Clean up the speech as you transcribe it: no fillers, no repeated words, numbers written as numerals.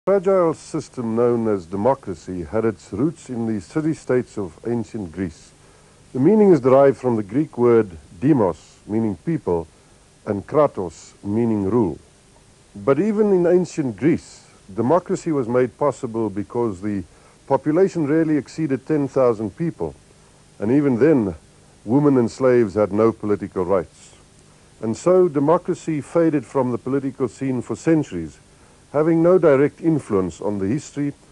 Fragile system known as democracy had its roots in the city-states of ancient Greece. The meaning is derived from the Greek word demos, meaning people, and kratos, meaning rule. But even in ancient Greece, democracy was made possible because the population rarely exceeded 10,000 people, and even then, women and slaves had no political rights. And so democracy faded from the political scene for centuries, having no direct influence on the history